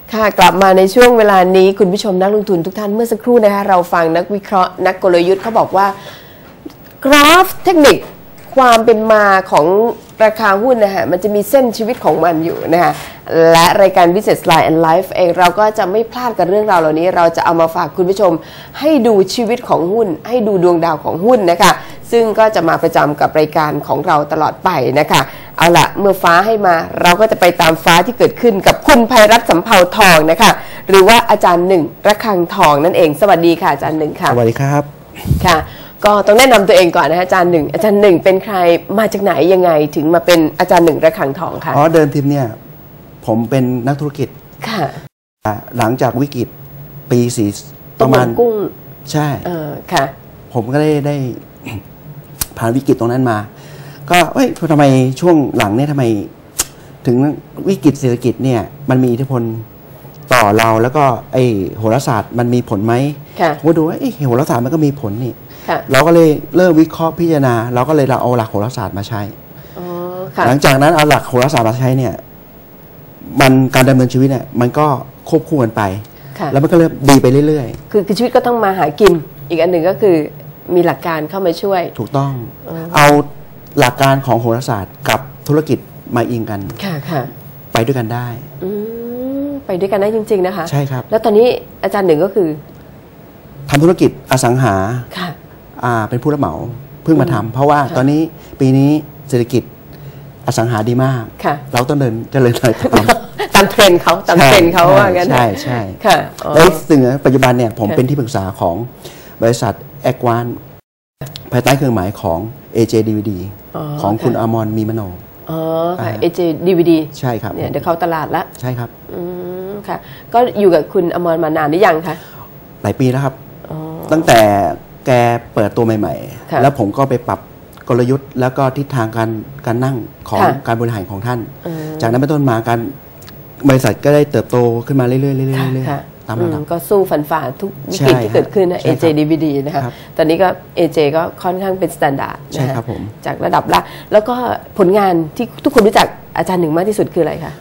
ค่ะกลับมาในช่วงเวลานี้คุณผู้ชมนักลงทุนทุกท่านเมื่อสักครู่นะคะเราฟังนักวิเคราะห์นักกลยุทธ์เขาบอกว่ากราฟเทคนิคความเป็นมาของราคาหุ้นนะคะมันจะมีเส้นชีวิตของมันอยู่นะคะและรายการ Business Line and Life เองเราก็จะไม่พลาดกับเรื่องราวเหล่านี้เราจะเอามาฝากคุณผู้ชมให้ดูชีวิตของหุ้นให้ดูดวงดาวของหุ้นนะคะซึ่งก็จะมาประจำกับรายการของเราตลอดไปนะคะเอาละเมื่อฟ้าให้มาเราก็จะไปตามฟ้าที่เกิดขึ้นกับคุณไพรัตน์สำเภาทองนะคะหรือว่าอาจารย์หนึ่งระฆังทองนั่นเองสวัสดีค่ะอาจารย์หนึ่งค่ะสวัสดีครับค่ะก็ต้องแนะนำตัวเองก่อนนะอาจารย์หนึ่งอาจารย์หนึ่งเป็นใครมาจากไหนยังไงถึงมาเป็นอาจารย์หนึ่งระฆังทองค่ะเดินทีมเนี่ยผมเป็นนักธุรกิจค่ะหลังจากวิกฤตปี4ประมาณกุ้งใช่ค่ะผมก็ได้ผ่านวิกฤตตรงนั้นมาก็ทำไมช่วงหลังเนี่ยทำไมถึงวิกฤตเศรษฐกิจเนี่ยมันมีอิทธิพลต่อเราแล้วก็โหราศาสตร์มันมีผลไหมผมก็ดูว่าโหราศาสตร์มันก็มีผลนี่เราก็เลยเริ่มวิเคราะห์พิจารณาเราก็เลยเอาหลักโหราศาสตร์มาใช้หลังจากนั้นเอาหลักโหราศาสตร์มาใช้เนี่ยมันการดำเนินชีวิตเนี่ยมันก็ควบคู่กันไปแล้วมันก็เริ่มดีไปเรื่อยๆคือชีวิตก็ต้องมาหากินอีกอันหนึ่งก็คือมีหลักการเข้ามาช่วยถูกต้องเอาหลักการของโหราศาสตร์กับธุรกิจมาอิงกันค่ะไปด้วยกันได้ไปด้วยกันได้จริงๆนะคะใช่ครับแล้วตอนนี้อาจารย์หนึ่งก็คือทำธุรกิจอสังหาเป็นผู้รับเหมาเพิ่งมาทำเพราะว่าตอนนี้ปีนี้เศรษฐกิจอสังหาดีมากเราต้องเดินเจริญเลยตามเทรนด์เขาตามเทรนด์เขาว่างั้นใช่ค่ะแล้วซึ่งปัจจุบันเนี่ยผมเป็นที่ปรึกษาของบริษัทแอควานภายใต้เครื่องหมายของ AJ DVD ของคุณอมรมีมโนค่ะ AJ DVD ใช่ครับเนี่ยเดี๋ยวเข้าตลาดแล้วใช่ครับค่ะก็อยู่กับคุณอมรมานานหรือยังคะหลายปีแล้วครับตั้งแต่แกเปิดตัวใหม่ๆแล้วผมก็ไปปรับกลยุทธ์แล้วก็ทิศทางการนั่งของการบริหารของท่านจากนั้นเป็นต้นมาการบริษัทก็ได้เติบโตขึ้นมาเรื่อยๆตามระดับก็สู้ฟันฝ่าทุกวิกฤตที่เกิดขึ้นนะ AJ DVD นะคะตอนนี้ก็ AJ ก็ค่อนข้างเป็นมาตรฐานใช่ครับผมจากระดับละแล้วก็ผลงานที่ทุกคนรู้จักอาจารย์หนึ่งมากที่สุดคืออะไรคะ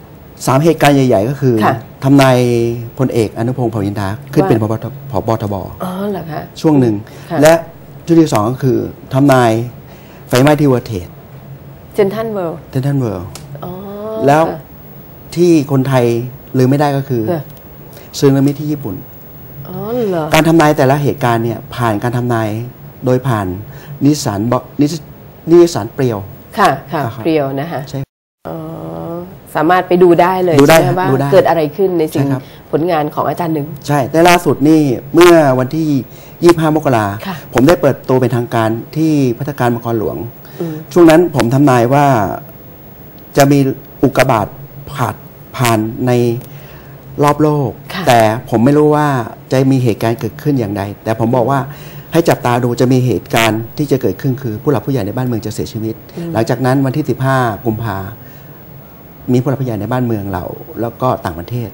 3เหตุการณ์ใหญ่ๆก็คือทำนายพลเอกอนุพงศ์เผ่าอินทราขึ้นเป็นผบ.ทบ. เหรอคะช่วงหนึ่งและจุดที่2ก็คือทำนายไฟไหม้ที่เวิร์เทรดเซนทรัลเวิลด์แล้วที่คนไทยลืมไม่ได้ก็คือซึนามิที่ญี่ปุ่นการทำนายแต่ละเหตุการณ์เนี่ยผ่านการทำนายโดยผ่านนิสสันเปรียวค่ะเปรียวนะคะใช่สามารถไปดูได้เลยใช่ไหมว่าเกิดอะไรขึ้นในสิ่งผลงานของอาจารย์หนึ่งใช่แต่ล่าสุดนี่เมื่อวันที่25 มกราผมได้เปิดตัวเป็นทางการที่ภัตตาคารมังกรหลวงช่วงนั้นผมทำนายว่าจะมีอุกกาบาตผ่านในรอบโลกแต่ผมไม่รู้ว่าจะมีเหตุการณ์เกิดขึ้นอย่างไรแต่ผมบอกว่าให้จับตาดูจะมีเหตุการณ์ที่จะเกิดขึ้นคือผู้หลักผู้ใหญ่ในบ้านเมืองจะเสียชีวิตหลังจากนั้นวันที่15 กุมภามีผู้หลักผู้ใหญ่ในบ้านเมืองเราแล้วก็ต่างประเทศ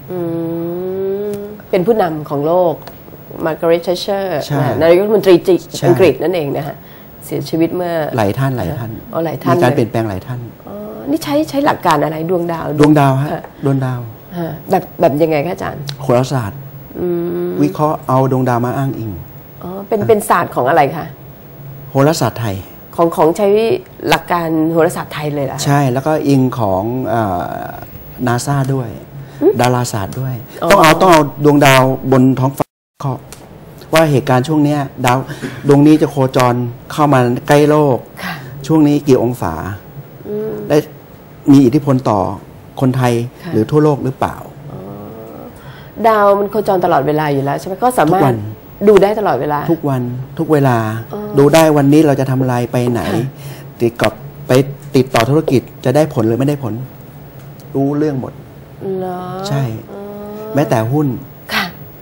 เป็นผู้นำของโลกมาร์กาเร็ต แทชเชอร์นายกรัฐมนตรีอังกฤษนั่นเองนะคะเสียชีวิตเมื่อหลายท่านมีการเปลี่ยนแปลงหลายท่านนี่ใช้หลักการอะไรดวงดาวฮะดวงดาวแบบยังไงคะอาจารย์โหราศาสตร์วิเคราะห์เอาดวงดาวมาอ้างอิงเป็นศาสตร์ของอะไรคะโหราศาสตร์ไทยของใช้หลักการโหราศาสตร์ไทยเลยเหรอใช่แล้วก็อิงของนาซาด้วยดาราศาสตร์ด้วยต้องเอาดวงดาวบนท้องฟ้าว่าเหตุการณ์ช่วงนี้ดาวดวงนี้จะโคจรเข้ามาใกล้โลกช่วงนี้กี่องศาและมีอิทธิพลต่อคนไทยหรือทั่วโลกหรือเปล่าดาวมันโคจรตลอดเวลาอยู่แล้วใช่ไหมก็สามารถดูได้ตลอดเวลาทุกวันทุกเวลาดูได้วันนี้เราจะทำอะไรไปไหนติดต่อธุรกิจจะได้ผลหรือไม่ได้ผลรู้เรื่องหมดใช่แม้แต่หุ้นค่ะ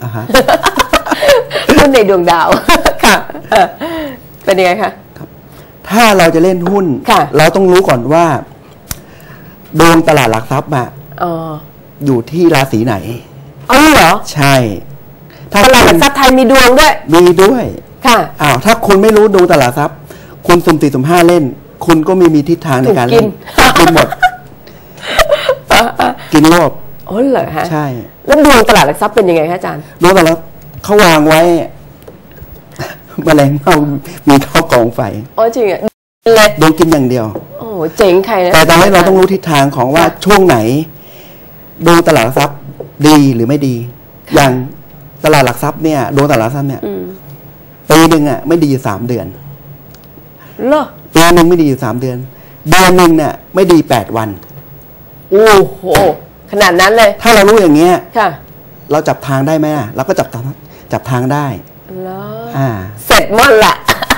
หุ้นในดวงดาวค่ะเป็นยังไงคะถ้าเราจะเล่นหุ้นเราต้องรู้ก่อนว่าดวงตลาดหลักทรัพย์อยู่ที่ราศีไหนเหรอใช่ตลาดหลักทรัพย์ไทยมีดวงด้วยค่ะถ้าคุณไม่รู้ดวงตลาดทรัพย์คุณสุ่ม4สุ่ม5เล่นคุณก็มีทิศทางในการเล่นกินหมดกินโลภอ๋อเหรอฮะใช่แล้วดวงตลาดหลักทรัพย์เป็นยังไงคะอาจารย์ดวงตลาดเขาวางไว้แมลงเม่ามีเข้ากองไฟอ๋อจริงอ่ะเลยดวงกินอย่างเดียวโอ้เจ๋งใครนะแต่ตอนนี้เราต้องรู้ทิศทางของว่าช่วงไหนดวงตลาดหลักทรัพย์ดีหรือไม่ดีอย่างตลาดหลักทรัพย์เนี่ยดวงตลาดหลักทรัพย์เนี่ยปีหนึ่งอ่ะไม่ดีอยู่3 เดือนเหรอปีหนึ่งไม่ดีอยู่3 เดือนเดือนหนึ่งเนี่ยไม่ดี8 วันโอ้โหขนาดนั้นเลยถ้าเรารู้อย่างเงี้ยค่ะเราจับทางได้ไหมเราก็จับทางได้แล้วเสร็จหมดละ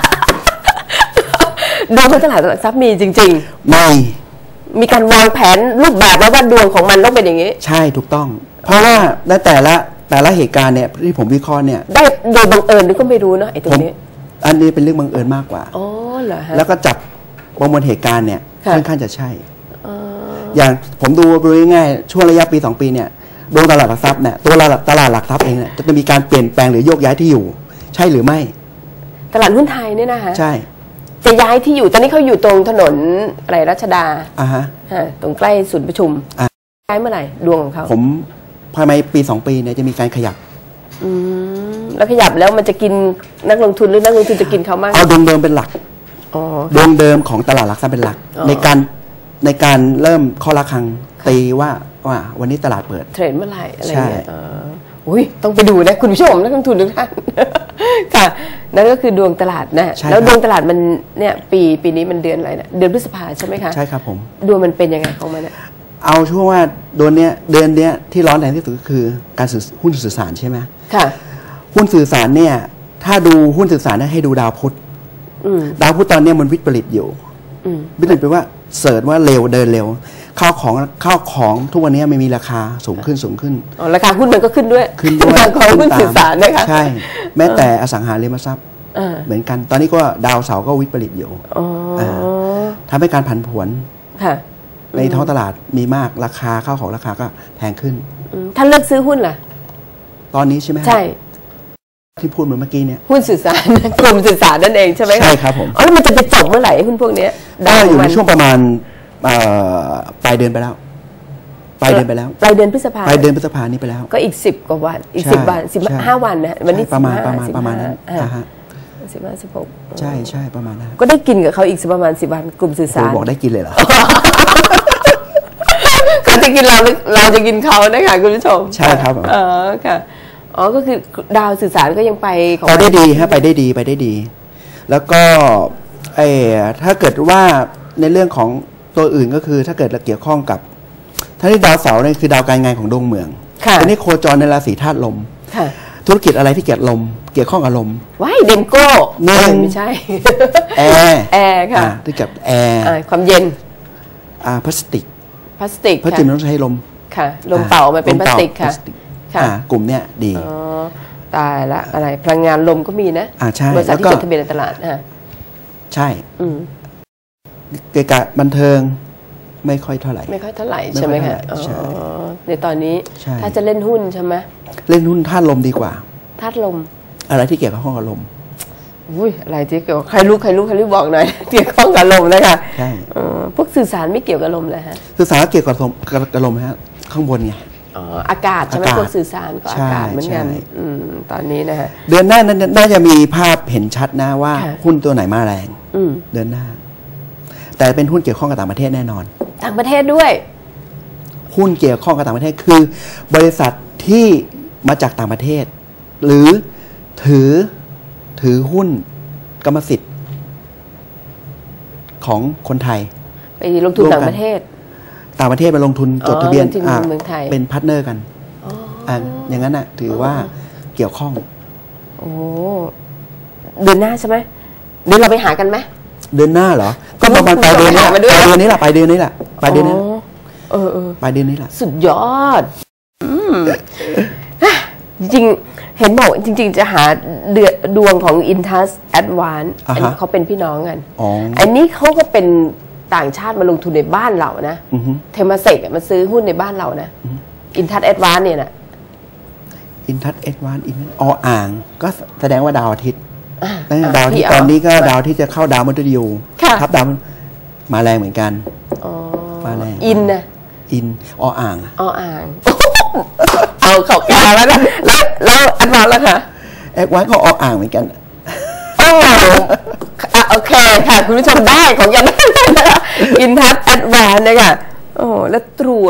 ดวงตลาดหลักทรัพย์มีจริงๆมีการวางแผนรูปแบบแล้วว่าดวงของมันต้องเป็นอย่างนี้ใช่ถูกต้องเพราะว่าในแต่ละเหตุการณ์เนี่ยที่ผมวิเคราะห์เนี่ยได้โดยบังเอิญหรือก็ไม่รู้เนาะไอ้ตรงนี้อันนี้เป็นเรื่องบังเอิญมากกว่าอ๋อเหรอฮะแล้วก็จับประมวลเหตุการณ์เนี่ยค่อนข้างจะใช่อย่างผมดูง่ายๆช่วงระยะปี2 ปีเนี่ยดวงตลาดหลักทรัพย์เนี่ยตัวตลาดหลักทรัพย์เองเนี่ยจะมีการเปลี่ยนแปลงหรือโยกย้ายที่อยู่ใช่หรือไม่ตลาดหุ้นไทยเนี่ยนะคะใช่จะย้ายที่อยู่ตอนนี้เขาอยู่ตรงถนนอะไรรัชดาฮะตรงใกล้ศูนย์ประชุมย้ายเมื่อไหร่ดวงของเขาผมภายในปี2 ปีเนี่ยจะมีการขยับแล้วขยับแล้วมันจะกินนักลงทุนหรือนักลงทุนจะกินเขามากเอาดวงเดิมเป็นหลักดวงเดิมของตลาดหลักทรัพย์เป็นหลักในการเริ่มข้อระฆังตีว่าวันนี้ตลาดเปิดเทรดเมื่อไหร่อะไรเงี้ยอุ้ยต้องไปดูนะคุณผู้ชมนักลงทุนทุกท่านค่ะนั่นก็คือดวงตลาดนะแล้วดวงตลาดมันเนี่ยปีนี้มันเดือนอะไรนะเดือนพฤษภาใช่ไหมคะใช่ครับผมดวงมันเป็นยังไงของมันเนี่ยเอาช่วงว่าเดือนเนี้ยที่ร้อนแรงที่สุดก็คือการหุ้นสื่อสารใช่ไหมค่ะหุ้นสื่อสารเนี่ยถ้าดูหุ้นสื่อสารให้ดูดาวพุธดาวพุธตอนนี้มันวิปริตอยู่วิปริตแปลว่าเสิร์ชว่าเร็วเดินเร็วข้าวของทุกวันนี้ไม่มีราคาสูงขึ้นราคาหุ้นมันก็ขึ้นด้วยของหุ้นสื่อสารนะคะใช่แม้แต่อสังหาริมทรัพย์เหมือนกันตอนนี้ก็ดาวเสาร์ก็วิปริตอยู่ทำให้การผันผวนในท้องตลาดมีมากราคาข้าวของราคาก็แพงขึ้นท่านเลือกซื้อหุ้นล่ะตอนนี้ใช่ไหมใช่ที่พูดเมื่อกี้เนี่ยหุ้นสื่อสารกลุ่มสื่อสารนั่นเองใช่ไหมใช่ครับผมแล้วมันจะไปจบเมื่อไหร่หุ้นพวกนี้ได้อยู่ในช่วงประมาณปลายเดือนไปแล้วปลายเดือนพฤษภานี้ไปแล้วก็อีก10 กว่าวันอีก10 วัน15 วันนะวันนี้ประมาณนั้น 16ใช่ประมาณนั้นก็ได้กินกับเขาอีกประมาณ10 วันกลุ่มสื่อสารบอกได้กินเลยเหรอเขาจะกินเราจะกินเขานะคะคุณผู้ชมใช่ครับค่ะก็คือดาวสื่อสารก็ยังไปได้ดีฮะไปได้ดีแล้วก็ถ้าเกิดว่าในเรื่องของตัวอื่นก็คือถ้าเกิดเราเกี่ยวข้องกับท่าที่ดาวเสาร์เนี่ยคือดาวการงานของดวงเมืองอันนี้โคจรในราศีธาตุลมธุรกิจอะไรที่เกี่ยวข้องกับลมว้ายเดมโก้ไม่ใช่แอร์ค่ะที่เกี่ยวกับแอร์ความเย็นพลาสติกเพราะจริงต้องใช้ลมค่ะลมเป่ามาเป็นพลาสติกค่ะกลุ่มเนี้ยดีตายละอะไรพลังงานลมก็มีนะใช่บริษัทที่จดทะเบียนในตลาดใช่เกี่ยวกับบันเทิงไม่ค่อยเท่าไหร่ใช่ไหมคะในตอนนี้ถ้าจะเล่นหุ้นใช่ไหมเล่นหุ้นธาตุลมดีกว่าธาตุลมอะไรที่เกี่ยวกับห้องอารมณ์อะไรที่เกี่ยวกับใครรู้บอกหน่อยเกี่ยวข้องกับลมนะคะใช่พวกสื่อสารไม่เกี่ยวกับลมเลยฮะสื่อสารเกี่ยวกับลมฮะข้างบนไงอากาศใช่ไหมพวกสื่อสารก็อากาศเหมือนกันตอนนี้นะฮะเดือนหน้าน่าจะมีภาพเห็นชัดนะว่าหุ้นตัวไหนมาแรงเดือนหน้าแต่เป็นหุ้นเกี่ยวข้องกับต่างประเทศแน่นอนต่างประเทศด้วยหุ้นเกี่ยวข้องกับต่างประเทศคือบริษัทที่มาจากต่างประเทศหรือถือหุ้นกรรมสิทธิ์ของคนไทยไปลงทุนต่างประเทศมาลงทุนจดทะเบียนเมืองไทยเป็นพาร์ทเนอร์กันอย่างนั้นน่ะถือว่าเกี่ยวข้องเดือนหน้าใช่ไหมเดือนเราไปหากันไหมเดือนหน้าเหรอก็ประมาณปลายเดือนนี้ปลายเดือนนี้แหละปลายเดือนนี้แหละปลายเดือนนี้แหละสุดยอดจริงเห็นบอกจริงๆจะหาดวงของ Intas Advance อันนี้เขาเป็นพี่น้องกันอันนี้เขาก็เป็นต่างชาติมาลงทุนในบ้านเรานะเทมาเซกมาซื้อหุ้นในบ้านเรานะ Intas Advance เนี่ยนะ Intas Advance อ่างก็แสดงว่าดาวอาทิตย์ดาวที่ตอนนี้ก็ดาวที่จะเข้าดาวมฤตยูทับดาวมาแรงเหมือนกันมาแรงอินนะอินออ่างอ่าง เอาเขาแก่แล้วนะแล้วอันนั้นล่ะคะแอดวานซ์ก็ออ่างเหมือนกันโอเคค่ะคุณผู้ชมได้ของยันนะคะอินทัศน์แอดวานซ์นะคะโอ้แล้วตรู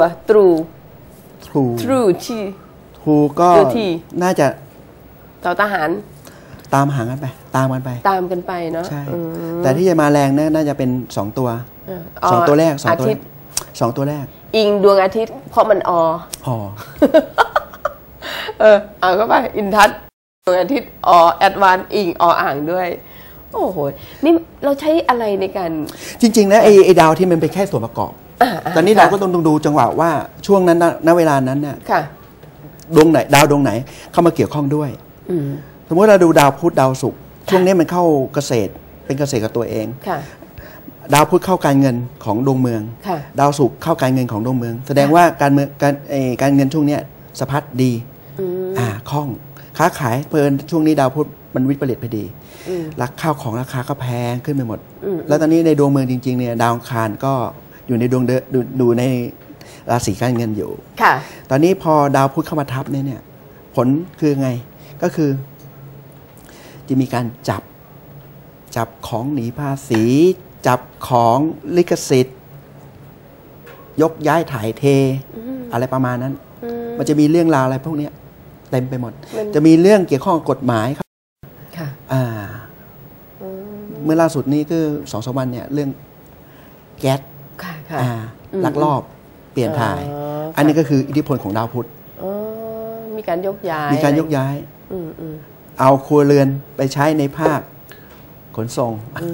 ก็น่าจะต่อทหารตามหากันไปตามกันไปเนาะใช่แต่ที่จะมาแรงน่าจะเป็น2 ตัว2 ตัวแรก2 ตัวแรกอิงดวงอาทิตย์เพราะมันเอาเข้าไปอินทัศน์ดวงอาทิตย์แอดวานซ์อิงอ่างด้วยโอ้โหนี่เราใช้อะไรในการจริงๆนะไอ้ดาวที่มันเป็นแค่ส่วนประกอบตอนนี้เราก็ต้องดูจังหวะว่าช่วงนั้นณเวลานั้นเนี่ยดวงไหนดาวดวงไหนเข้ามาเกี่ยวข้องด้วยสมมติเราดูดาวพุธดาวศุกร์ช่วงนี้มันเข้าเกษตรเป็นเกษตรกับตัวเองดาวพุธเข้าการเงินของดวงเมืองดาวศุกร์เข้าการเงินของดวงเมืองแสดงว่าการเงินช่วงนี้สะพัดดีคล่องค้าขายเพลินช่วงนี้ดาวพุธมันวิปริตพอดีข้าวของราคาก็แพงขึ้นไปหมดแล้วตอนนี้ในดวงเมืองจริงๆเนี่ยดาวอังคารก็อยู่ในดวงดูในราศีการเงินอยู่ตอนนี้พอดาวพุธเข้ามาทับเนี่ยผลคือไงก็คือจะมีการจับของหนีภาษีจับของลิขสิทธิ์ยกย้ายถ่ายเทอะไรประมาณนั้นมันจะมีเรื่องราวอะไรพวกนี้เต็มไปหมดจะมีเรื่องเกี่ยวข้องกับกฎหมายครับเมื่อล่าสุดนี้คือ2-3 วันเนี่ยเรื่องแก๊สลักลอบเปลี่ยนถ่ายอันนี้ก็คืออิทธิพลของดาวพุธมีการยกย้ายเอาครัวเรือนไปใช้ในภาคขนส่ง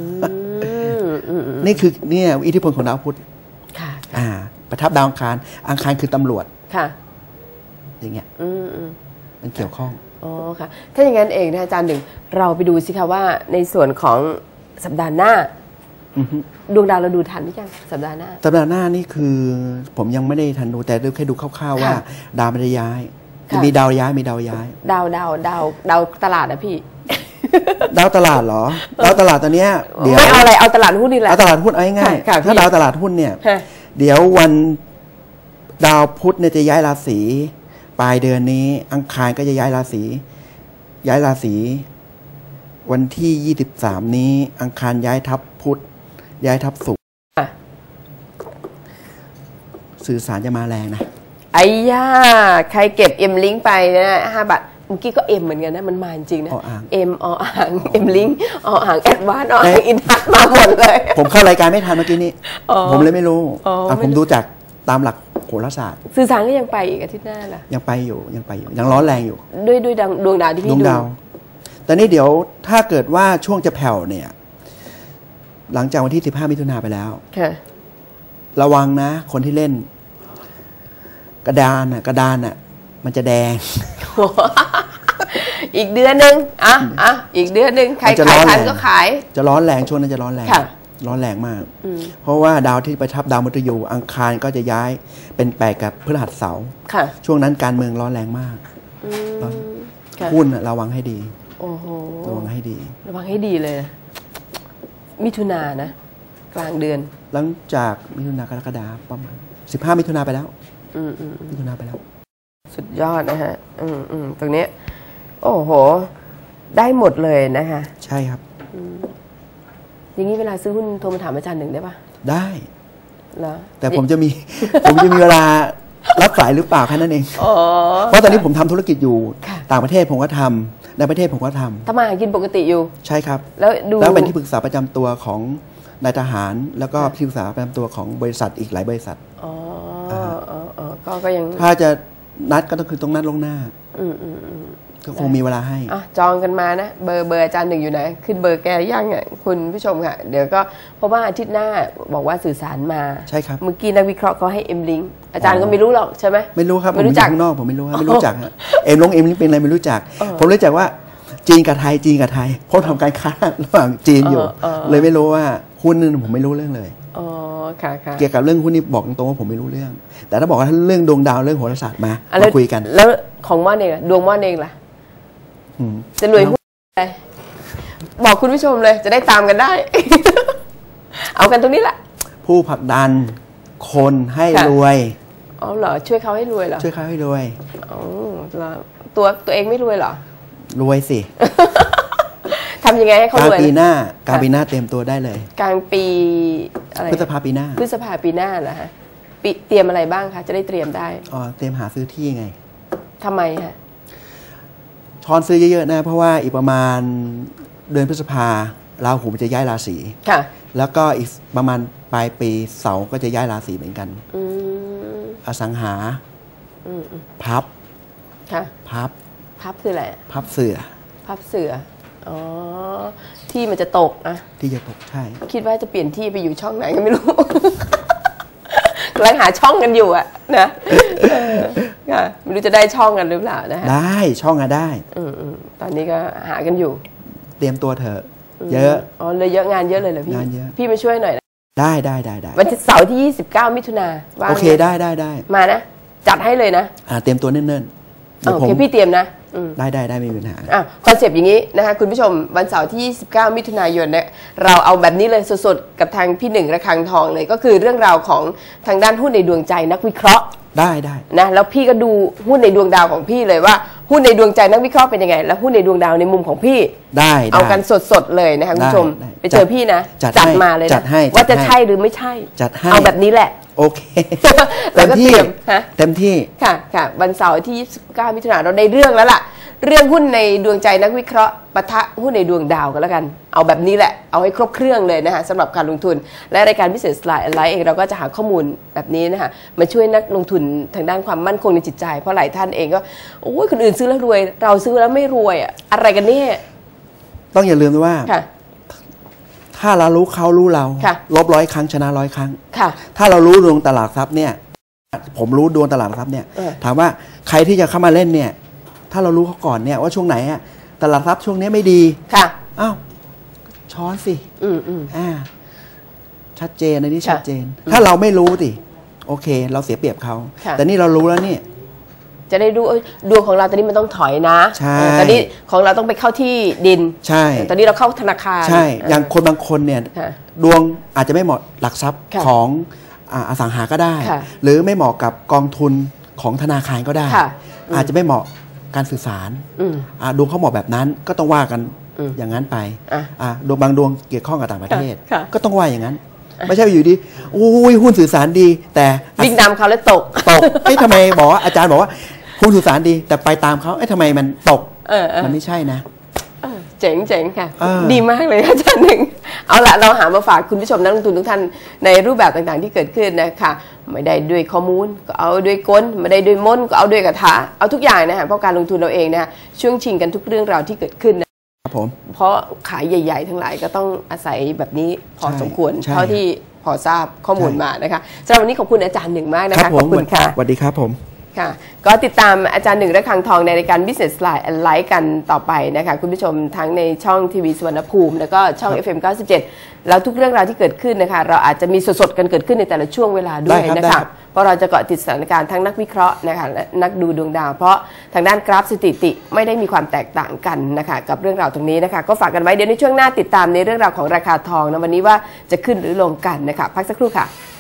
นี่คือเนี่ยอิทธิพลของดาวพุธประทับดาวอังคารคือตำรวจอย่างเงี้ยมันเกี่ยวข้องค่ะถ้าอย่างนั้นเองนะอาจารย์หนึ่งเราไปดูสิคะว่าในส่วนของสัปดาห์หน้าดวงดาวเราดูทันหรือยังสัปดาห์หน้านี่คือผมยังไม่ได้ทันดูแต่แค่ดูคร่าวๆว่าดาวมันจะย้ายมีดาวย้ายดาวตลาดนะพี่ดาวตลาดเหรอดาวตลาดตอนเนี้ยเดี๋ยวไม่เอาอะไรเอาตลาดหุ้นนี่แหละเอาตลาดหุ้นเอาง่ายๆถ้าดาวตลาดหุ้นเนี่ยเดี๋ยววันดาวพุธเนี่ยจะย้ายราศีปลายเดือนนี้อังคารก็จะย้ายราศีวันที่23นี้อังคารย้ายทับพุธย้ายทับศุกร์สื่อสารจะมาแรงนะไอ้ย่าใครเก็บลิงก์ไปนะ5 บาทเมื่อกี้ก็เหมือนกันนะมันมาจริงนะอ่างลิงก์อ่างแอดวานซ์อินทัศน์มาหมดเลยผมเข้ารายการไม่ทันเมื่อกี้นี้ผมเลยไม่รู้ผมดูจากตามหลักโหราศาสตร์สื่อสารก็ยังไปอีกอาทิตย์หน้าล่ะยังไปอยู่ยังร้อนแรงอยู่ด้วยดวงดาวที่พี่ดูแต่นี่เดี๋ยวถ้าเกิดว่าช่วงจะแผ่วเนี่ยหลังจากวันที่15 มิถุนายนไปแล้วระวังนะคนที่เล่นกระดานน่ะมันจะแดงอีกเดือนนึงอีกเดือนนึงใครขายทันก็ขายจะร้อนแรงช่วงนั้นจะร้อนแรงมากเพราะว่าดาวที่ประทับดาวมฤตยูอังคารก็จะย้ายเป็นแปดกับพฤหัสเสาร์ช่วงนั้นการเมืองร้อนแรงมากหุ้นระวังให้ดีระวังให้ดีเลยมิถุนายนนะกลางเดือนหลังจากมิถุนายนกรกฎาคมประมาณ15 มิถุนายนไปแล้วมิถุนายนไปแล้วสุดยอดนะฮะตรงนี้โอ้โหได้หมดเลยนะคะใช่ครับอย่างนี้เวลาซื้อหุ้นโทรมาถามอาจารย์หนึ่งได้ปะได้แล้วแต่ผมจะมีเวลารับสายหรือเปล่าแค่นั้นเองเพราะตอนนี้ผมทำธุรกิจอยู่ต่างประเทศผมก็ทำในประเทศผมก็ทำมาหากินปกติอยู่ใช่ครับแล้วเป็นที่ปรึกษาประจำตัวของนายทหารแล้วก็ที่ปรึกษาประจำตัวของบริษัทอีกหลายบริษัทก็ยังถ้าจะนัดก็ต้องคือต้องนัดล่วงหน้าก็คงมีเวลาให้จองกันมานะเบอร์อาจารย์หนึ่งอยู่ไหนขึ้นเบอร์แกยังอ่ะคุณผู้ชมค่ะเดี๋ยวก็เพราะว่าอาทิตย์หน้าบอกว่าสื่อสารมาใช่ครับเมื่อกี้นักวิเคราะห์เขาให้ลิงก์อาจารย์ก็ไม่รู้หรอกใช่ไหมไม่รู้ครับไม่รู้จักข้างนอกผมไม่รู้ครับไม่รู้จักลิงก์เป็นอะไรไม่รู้จักผมรู้จักว่าจีนกับไทยเพราะทำการค้าระหว่างจีนอยู่เลยไม่รู้ว่าหุ้นนึงผมไม่รู้เรื่องเลยเกี่ยวกับเรื่องหุ้นนี้บอกตรงๆว่าผมไม่รู้เรื่องแต่ถ้าบอกว่าเรื่องดวงดาวเรื่องโหราศาสตร์มาคุยกันแล้วของม่อนเองดวงม่อนเองล่ะจะรวยหุ้นอะไรบอกคุณผู้ชมเลยจะได้ตามกันได้ เอากันตรงนี้แหละผู้ผลักดันคนให้รวยอ๋อเหรอช่วยเขาให้รวยเหรอช่วยเขาให้รวยอ๋อแล้วตัวเองไม่รวยเหรอรวยสิทำยังไงให้เขารวยกลางปีหน้าเตรียมตัวได้เลยกลางปีอะไรพฤษภาปีหน้าเหรอฮะเตรียมอะไรบ้างคะจะได้เตรียมได้อ๋อเตรียมหาซื้อที่ไงทำไมฮะช้อนซื้อเยอะๆนะเพราะว่าอีกประมาณเดือนพฤษภาราหูมันจะย้ายราศีค่ะแล้วก็อีกประมาณปลายปีเสาร์ก็จะย้ายราศีเหมือนกันอสังหาพับค่ะพับคืออะไรพับเสืออ๋อที่มันจะตกนะที่จะตกใช่คิดว่าจะเปลี่ยนที่ไปอยู่ช่องไหนก็ไม่รู้กำลังหาช่องกันอยู่อะนะไม่รู้จะได้ช่องกันหรือเปล่านะฮะได้ช่องอะได้ตอนนี้ก็หากันอยู่เตรียมตัวเถอะเยอะอ๋อเลยเยอะงานเยอะเลยเหรอพี่งานเยอะพี่มาช่วยหน่อยได้วันเสาร์ที่29 มิถุนาโอเคได้มานะจัดให้เลยนะเตรียมตัวเนิ่นๆโอเคพี่เตรียมนะได้ไม่มีปัญหาคอนเซปต์อย่างนี้นะคะคุณผู้ชมวันเสาร์ที่29 มิถุนายนเนี่ยเราเอาแบบนี้เลยสดๆกับทางพี่หนึ่งระฆังทองเลยก็คือเรื่องราวของทางด้านหุ้นในดวงใจนักวิเคราะห์ได้นะแล้วพี่ก็ดูหุ้นในดวงดาวของพี่เลยว่าหุ้นในดวงใจนักวิเคราะห์เป็นยังไงแล้วหุ้นในดวงดาวในมุมของพี่ได้เอากันสดๆเลยนะคะคุณผู้ชมไปเจอพี่นะจัดมาเลยนะว่าจะใช่หรือไม่ใช่จัดให้เอาแบบนี้แหละโอเคเต็มที่ค่ะวันเสาร์ที่29 มิถุนายนเราได้เรื่องแล้วล่ะเรื่องหุ้นในดวงใจนักวิเคราะห์ปะทะหุ้นในดวงดาวกันแล้วกันเอาแบบนี้แหละเอาให้ครบเครื่องเลยนะคะสำหรับการลงทุนและรายการพิเศษไลฟ์เองเราก็จะหาข้อมูลแบบนี้นะคะมาช่วยนักลงทุนทางด้านความมั่นคงในจิตใจเพราะหลายท่านเองก็โอ้ยคนอื่นซื้อแล้วรวยเราซื้อแล้วไม่รวยอะไรกันเนี่ยต้องอย่าลืมด้วยว่าถ้าเรารู้เขารู้เราลบ100 ครั้งชนะ100 ครั้งถ้าเรารู้ดวงตลาดทรัพย์เนี่ยผมรู้ดวงตลาดทรัพย์เนี่ยถามว่าใครที่จะเข้ามาเล่นเนี่ยถ้าเรารู้เขาก่อนเนี่ยว่าช่วงไหนอะตลาดทรัพย์ช่วงนี้ไม่ดีอ้าวช้อนสิชัดเจนในนี้ชัดเจนถ้าเราไม่รู้สิโอเคเราเสียเปรียบเขาแต่นี่เรารู้แล้วนี่จะได้ดูดวงของเราตอนนี้มันต้องถอยนะตอนนี้ของเราต้องไปเข้าที่ดินใช่ตอนนี้เราเข้าธนาคารใช่อย่างคนบางคนเนี่ยดวงอาจจะไม่เหมาะหลักทรัพย์ของอสังหาก็ได้หรือไม่เหมาะกับกองทุนของธนาคารก็ได้อาจจะไม่เหมาะการสื่อสารดวงเขาเหมาะแบบนั้นก็ต้องว่ากันอย่างนั้นไปดวงบางดวงเกี่ยวข้องกับต่างประเทศก็ต้องว่าอย่างนั้นไม่ใช่อยู่ดีอุ้ยหุ้นสื่อสารดีแต่วิ่งตามเขาแล้วตกทำไมบอกว่าอาจารย์บอกว่าหุ้นสื่อสารดีแต่ไปตามเขาทำไมมันตกมันไม่ใช่นะเจ๋งค่ะดีมากเลยอาจารย์หนึ่งเอาละเราหามาฝากคุณผู้ชมนักลงทุนทุกท่านในรูปแบบต่างๆที่เกิดขึ้นนะคะไม่ได้ด้วยข้อมูลก็เอาด้วยกลไม่ได้ด้วยมนก็เอาด้วยคาถาเอาทุกอย่างนะฮะเพราะการลงทุนเราเองนะช่วงชิงกันทุกเรื่องราวที่เกิดขึ้นนะครับผมเพราะขายใหญ่ๆทั้งหลายก็ต้องอาศัยแบบนี้พอสมควรเท่าที่พอทราบข้อมูลมานะคะสำหรับวันนี้ขอบคุณอาจารย์หนึ่งมากนะคะขอบคุณค่ะสวัสดีครับผมค่ะก็ติดตามอาจารย์หนึ่งระฆังทองในรายการ Business Live กันต่อไปนะคะคุณผู้ชมทั้งในช่องทีวีสุวรรณภูมิแล้วก็ช่อง FM 97แล้วทุกเรื่องราวที่เกิดขึ้นนะคะเราอาจจะมีสดๆกันเกิดขึ้นในแต่ละช่วงเวลาด้วยนะคะเพราะเราจะเกาะติดสถานการณ์ทั้งนักวิเคราะห์นะคะและนักดูดวงดาวเพราะทางด้านกราฟสถิติไม่ได้มีความแตกต่างกันนะคะกับเรื่องราวตรงนี้นะคะก็ฝากกันไว้เดี๋ยวในช่วงหน้าติดตามในเรื่องราวของราคาทองนะวันนี้ว่าจะขึ้นหรือลงกันนะคะพักสักครู่ค่ะ